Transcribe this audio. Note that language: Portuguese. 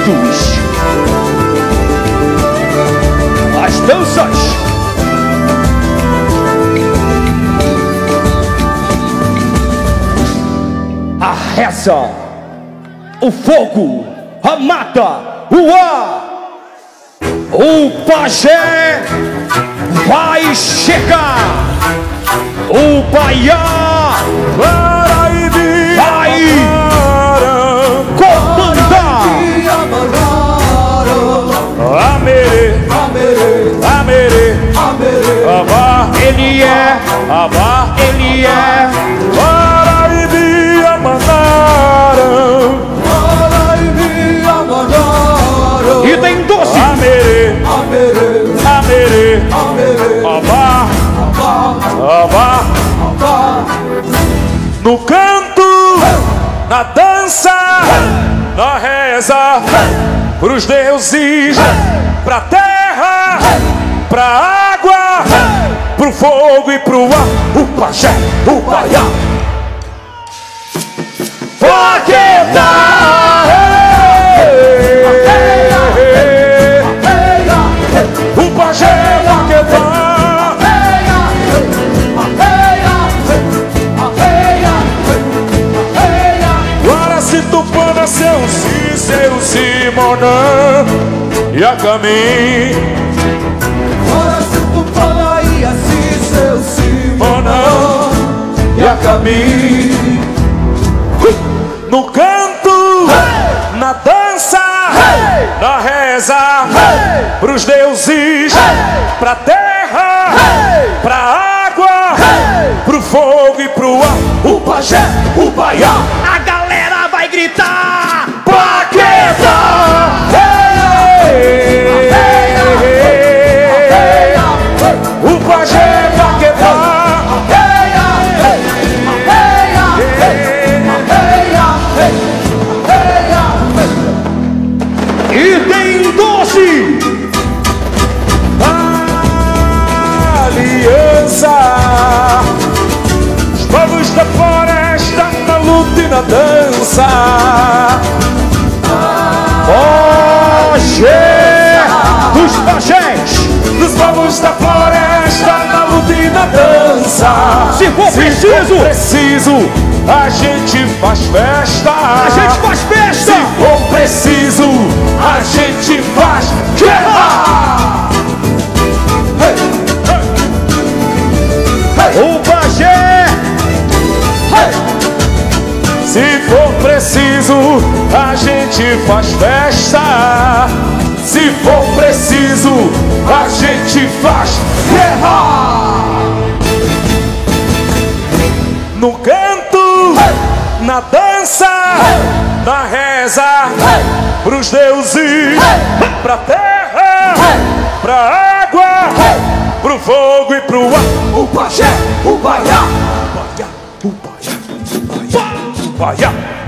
juntos as danças. A reza, o fogo, a mata, o ar. O pajé vai chegar. O Baiá vai comandar. Amerê, Amerê, Abá, ele é, Abá, ele é. Paraíbi, Amandaram, Paraíbi, Amandaram. E tem 12. Amerê, Amerê, Abá, Abá. No canto, na dança, na reza, pros deuses, pra terra, pra água, pro fogo e pro ar. O pajé, o baiá, Paquetá. O pajé, Paquetá. Guaracitupana, seu Simonã e a caminho. Guaracitupana e assim seu Simonã e a caminho. No canto, na dança, na reza, pros deuses, pra terra, pra água, pro fogo e pro ar. O pajé, o baiá, a galera vai gritar Paquetá. O pajé, Paquetá. E tem 12. Aliança. Os povos da floresta na luta e na dança. Pajé dos pajés, dos povos da floresta na luta e na dança. Se for preciso, a gente faz festa. A gente faz festa. Se for preciso, a gente faz guerra. Hey, hey, hey. O pajé. Hey. Se for preciso, a gente faz festa. Se for preciso, a gente faz guerra. No canto, na dança, na reza, pros deuses, pra terra, pra água, pro fogo e pro ar. O pajé, o baiá, o baiá, o baiá, o baiá.